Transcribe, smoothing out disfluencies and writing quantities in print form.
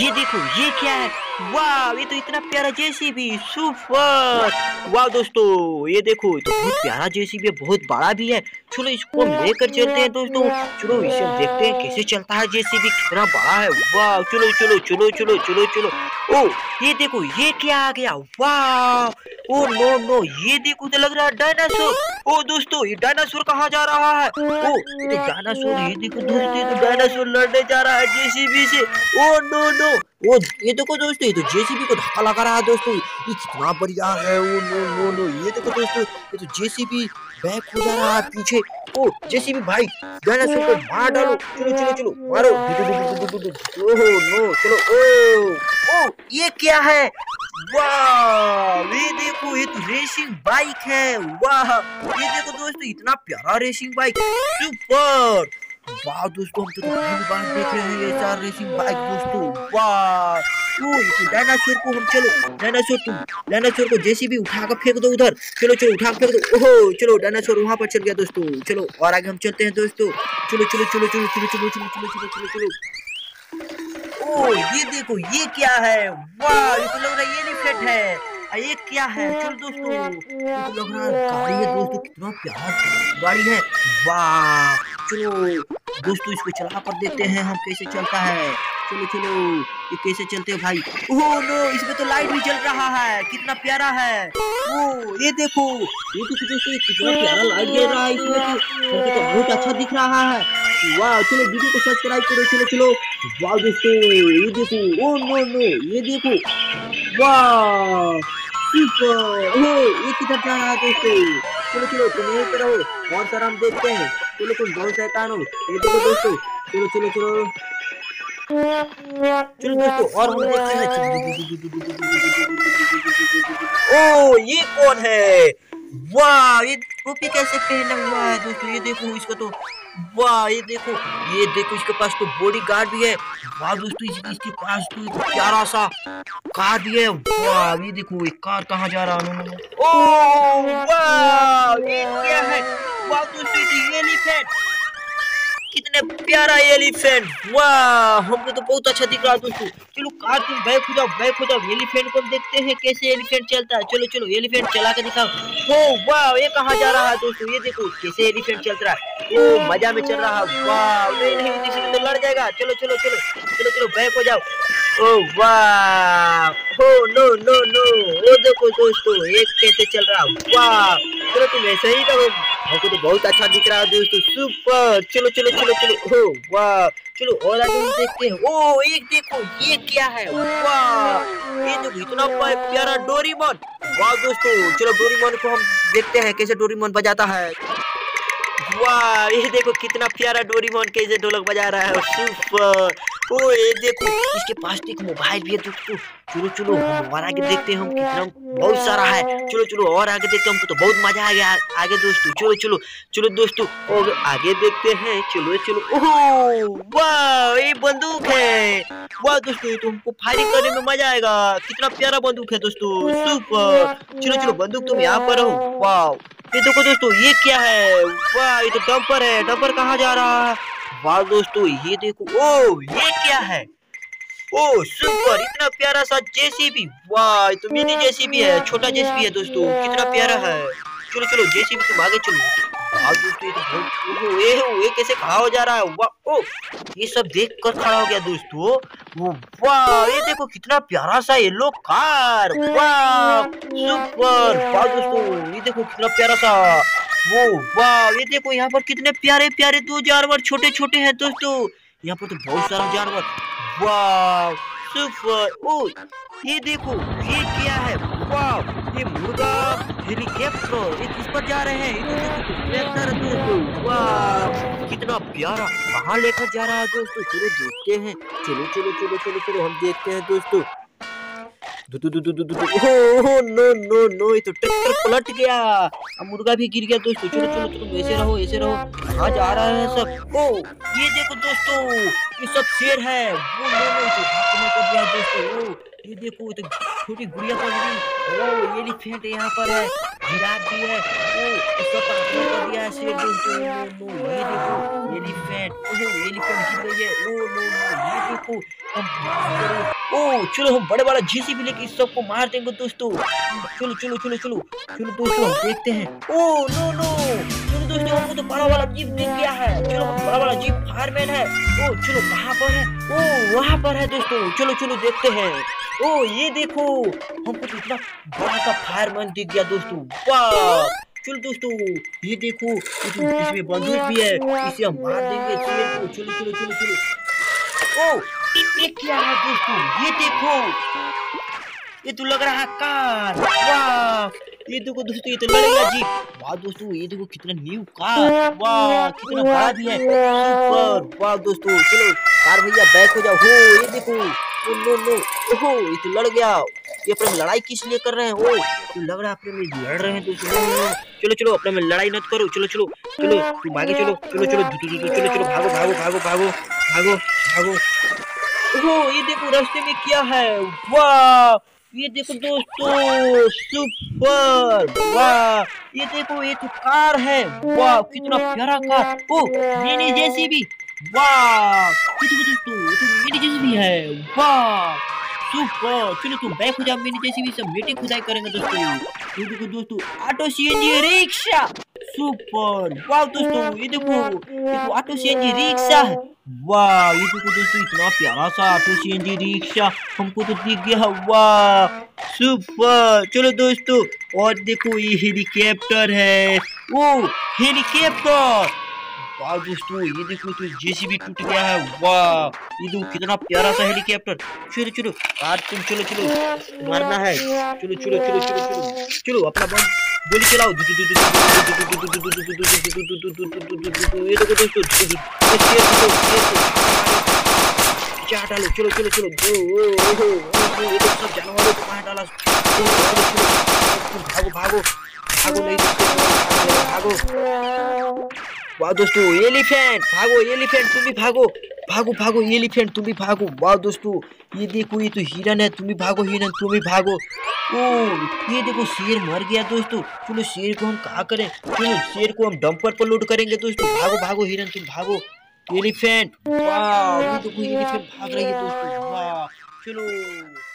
ये देखो ये क्या है। वाह ये तो इतना प्यारा जेसीबी सुपर। वाह दोस्तों ये देखो ये तो बहुत प्यारा जेसीबी है, बहुत बड़ा भी है। चलो इसको हम लेकर चलते हैं दोस्तों। चलो इसे हम देखते हैं कैसे चलता है जेसीबी, कितना बड़ा है। वाह चलो चलो चलो चलो चलो चलो। ओ ये देखो ये क्या आ गया। वाह ओ नो नो ये देखो तो लग रहा है डायनासोर। ओ दोस्तों ये डायनासोर कहाँ जा रहा है। ओ ये तो डायनासोर, ये देखो दोस्तों ये तो डायनासोर लड़ने जा रहा है जेसीबी से। ओ नो नो वो ये देखो दोस्तों ये तो जेसीबी को धक्का लगा रहा है दोस्तों, ये कितना बढ़िया है। ओ नो नो नो ये देखो दोस्तों ये तो जेसीबी बैक हो जा रहा है पीछे। ओ जेसीबी भाई डायनासोर को मार डालो। चलो चलो चलो मारो। ओह नो चलो। ओ ओ ये क्या है। वाह ये देखो ये तो रेसिंग बाइक है। वाह ये देखो दोस्तों इतना प्यारा रेसिंग बाइक सुपर। वाह दोस्तों हम तो पहली बार देख रहे हैं ऐसा रेसिंग बाइक दोस्तों। वाह ओ ये तो डायनासोर को हम, चलो डायनासोर को जेसीबी उठा कर फेंक दो उधर। चलो चलो उठा कर फेंक दो। ओहो चलो डायनासोर वहां पर चल गया दोस्तों। चलो और आगे हम चलते हैं दोस्तों। चलो चलो चलो चलो चलो चलो चलो चलो चलो चलो चलो। ओ ये देखो ये क्या है। वाह ये तो लग रहा है एलिफेंट है। ये क्या है। चलो दोस्तों ये तो लग रहा है गाड़ी है दोस्तों, कितना प्यारा गाड़ी है। वाह चलो दोस्तों इसको चला कर देखते हैं हम कैसे चलता है। चलो चलो ये कैसे चलते हैं भाई। ओह नो इसमें तो लाइट भी जल रहा है, कितना प्यारा है। ओ ये देखो दोस्तों कितना प्यारा लाइट जल रहा है इसमें तो बहुत अच्छा दिख रहा है। वाह चलो वीडियो को सब्सक्राइब करो। चलो चलो वाह दोस्तों ये देखो। ओ नो नो ये देखो। वाह सुपर। ओह ये किधर जा रहा है दोस्तों। चलो चलो तुम यहीं पे रहो और सर हम देखते हैं। चलो तुम बहुत शैतान हो। ये देखो दोस्तों चलो चलो चलो चलो दोस्तों और हम देखते हैं। ओ ये कौन है। वाह ये टोपी कैसे पहना हुआ है दोस्तों। ये देखो इसका तो, वाह ये देखो इसके पास तो बॉडी गार्ड भी है। वाह दोस्तों इसके पास तो एक प्यारा सा कार भी है। वाह ये देखो एक कार कहाँ जा रहा है। ओ वाह ये क्या है। वाह दोस्तों ये एलिफेंट, कितने प्यारा एलिफेंट। वाह हमको तो बहुत अच्छा दिख रहा है दोस्तों। चलो कार तुम बैक हो जाओ। एलिफेंट को देखते हैं कैसे एलिफेंट चलता है। चलो चलो एलिफेंट चला के दिखाओ। ओ वाह ये कहाँ जा रहा है दोस्तों। ये देखो कैसे एलिफेंट चल रहा है। ओ मजा में चल रहा है। वाह नहीं इसमें तो लड़ जाएगा। चलो चलो चलो चलो चलो बैक हो जाओ। ओ वाह हो नो नो नो वो देखो दोस्तों एक कैसे चल रहा है। वाह चलो तुम ऐसे ही करो, हमको तो बहुत अच्छा दिख रहा है दोस्तों सुपर। चलो चलो चलो चलो। हो वाह चलो और आगे हम देखते हैं। ओ एक देखो ये क्या है। वाह ये देखो इतना प्यारा डोरेमोन। वाह दोस्तों चलो डोरेमोन को हम देखते हैं कैसे डोरेमोन बजाता है। वाह ये देखो कितना प्यारा डोरेमोन कैसे ढोलक बजा रहा है सुपर। ओ ये देखो इसके पास एक मोबाइल भी है दोस्तों। चलो चलो हम और आगे देखते हैं हम कितना बहुत सारा है। चलो चलो और आगे देखते हैं, हमको तो बहुत मजा आ गया आगे दोस्तों। चलो चलो चलो दोस्तों और आगे देखते हैं। चलो चलो ओह वाह ये बंदूक है। वाह दोस्तों ये तो हमको फायरिंग करने में मजा आएगा, कितना प्यारा बंदूक है दोस्तों सुपर। चलो चलो बंदूक तुम यहाँ पर हो। वाह ये देखो दोस्तों ये क्या है। वाह ये तो डंपर है, डंपर कहाँ जा रहा है। वाह दोस्तों ये देखो। ओ ये क्या है। ओ सुपर इतना प्यारा सा जेसीबी। वाह ये तो मिनी जेसीबी है, छोटा जेसीबी है दोस्तों, कितना प्यारा है। चलो चलो जेसीबी तुम आगे चलो। वाह दोस्तों ये तो बहुत ये कैसे खड़ा हो जा रहा है। वाह ओ ये सब देख कर खड़ा हो गया दोस्तों। वो वाह ये देखो कितना प्यारा सा येलो कार। वाह सुपर। वाह दोस्तों ये देखो कितना प्यारा सा वो। वाह ये देखो यहाँ पर कितने प्यारे प्यारे दो जानवर छोटे छोटे हैं दोस्तों। यहाँ पर तो बहुत सारे जानवर। वाह सुपर। ओ ये देखो ये क्या है। वाह ये मुर्गा हेलीकॉप्टर ये किस पर जा रहे हैं। ये तो ट्रैक्टर है दोस्तों। वाह कितना प्यारा, कहाँ लेकर जा रहा है दोस्तों। चलो देखते हैं। चलो चलो चलो चलो चलो हम देखते हैं दोस्तों। ओह नो नो नो ये तो ट्रैक्टर पलट गया, अब मुर्गा भी गिर गया दोस्तों। चलो चलो तुम ऐसे रहो। कहाँ जा रहा है सब। ओ ये देखो दोस्तों ये सब शेर है। वो नो तो हाथ में कर दिया दोस्तों। ओ ये देखो तो छोटी गुड़िया पड़ गई। ओ एलिफेंट यहाँ पर है, जिराफ भी है। ओ सब हाथ में कर दिया है शेर दोस्तों। नो ये देखो एलिफेंट। ओह एलिफेंट गिर गई है। ओ नो ये देखो ओ चलो हम बड़े वाला जेसीबी लेके इस सबको मार देंगे दोस्तों। चलो चलो चलो चलो चलो दोस्तों हम देखते हैं। ओ नो नो चलो दोस्तों हमको तो बड़ा वाला जीप दिख गया है। चलो हम बड़ा वाला जीप फायरमैन है। ओ चलो कहाँ पर है? ओ वहाँ पर है दोस्तों। चलो चलो देखते हैं। ओ ये देखो हमको तो इतना बड़ा सा फायरमैन दिख गया दोस्तों। वाह चलो दोस्तों ये देखो इसमें बंदूक भी है। इसे हम मार देंगे शेर को। चलो चलो चलो चलो। ओ ये क्या है दोस्तों? ये देखो ये तो लग रहा है कार। वाह ये देखो दोस्तों ये तो लग रहा जीप। वाह दोस्तों ये देखो कितना न्यू कार। वाह कितना बड़ा भी है। सुपर वाह दोस्तों। चलो कार भैया बैक हो जाओ। हो ये देखो ओ नो नो ओहो ये तो लड़ गया। ये अपने में लड़ाई किस लिए कर रहे हैं? ओ तो लग रहा है अपने में लड़ रहे हैं दोस्तों। No, no, no. चलो चलो अपने में लड़ाई मत करो। चलो चलो चलो तुम आगे चलो। चलो चलो चलो चलो भागो भागो भागो भागो भागो भागो। ओहो ये देखो रास्ते में क्या है? वाह ये देखो दोस्तों सुपर। वाह ये देखो ये तो कार है। वाह कितना प्यारा कार। ओ मिनी जेसीबी। वाह ये देखो दोस्तों ये तो मिनी जेसीबी है। वाह सुपर। चलो तुम बैक हो जाओ। मिनी जेसीबी से मिट्टी खुदाई करेंगे दोस्तों। ये देखो दोस्तों ऑटो सीएनजी रिक्शा। सुपर वाह दोस्तों ये देखो ऑटो सीएनजी रिक्शा है। वाह ये देखो दोस्तों इतना प्यारा सा ऑटो सीएनजी रिक्शा हमको तो दिख गया। वाह सुपर। चलो दोस्तों और देखो ये हेलीकॉप्टर है। ओ हेलीकॉप्टर। वाह दोस्तों ये देखो तो जेसीबी टूट गया है। वाह ये देखो कितना प्यारा सा हेलीकॉप्टर। चलो चलो कार तुम चलो चलो मारना है। चलो चलो चलो चलो चलो चलो अपना बम गोली चलाओ। ये देखो दोस्तों क्या डालो। चलो चलो चलो ये तो सब जानवरों को मार डाला। भागो भागो भागो नहीं भागो। वाह दोस्तों एलिफेंट भागो। एलिफेंट तुम भी भागो भागो भागो। एलिफेंट तुम भी भागो। वाह दोस्तों ये देखो ये तो हिरन है। तुम भी भागो हिरन तुम भी भागो। ओ ये देखो शेर मर गया दोस्तों। चलो शेर को हम कहाँ करें? चलो शेर को हम डंपर पर लोड करेंगे दोस्तों। भागो भागो हिरन तुम भागो। एलिफेंट वाह ये देखो एलिफेंट भाग रही है दोस्तों। वाह चलो।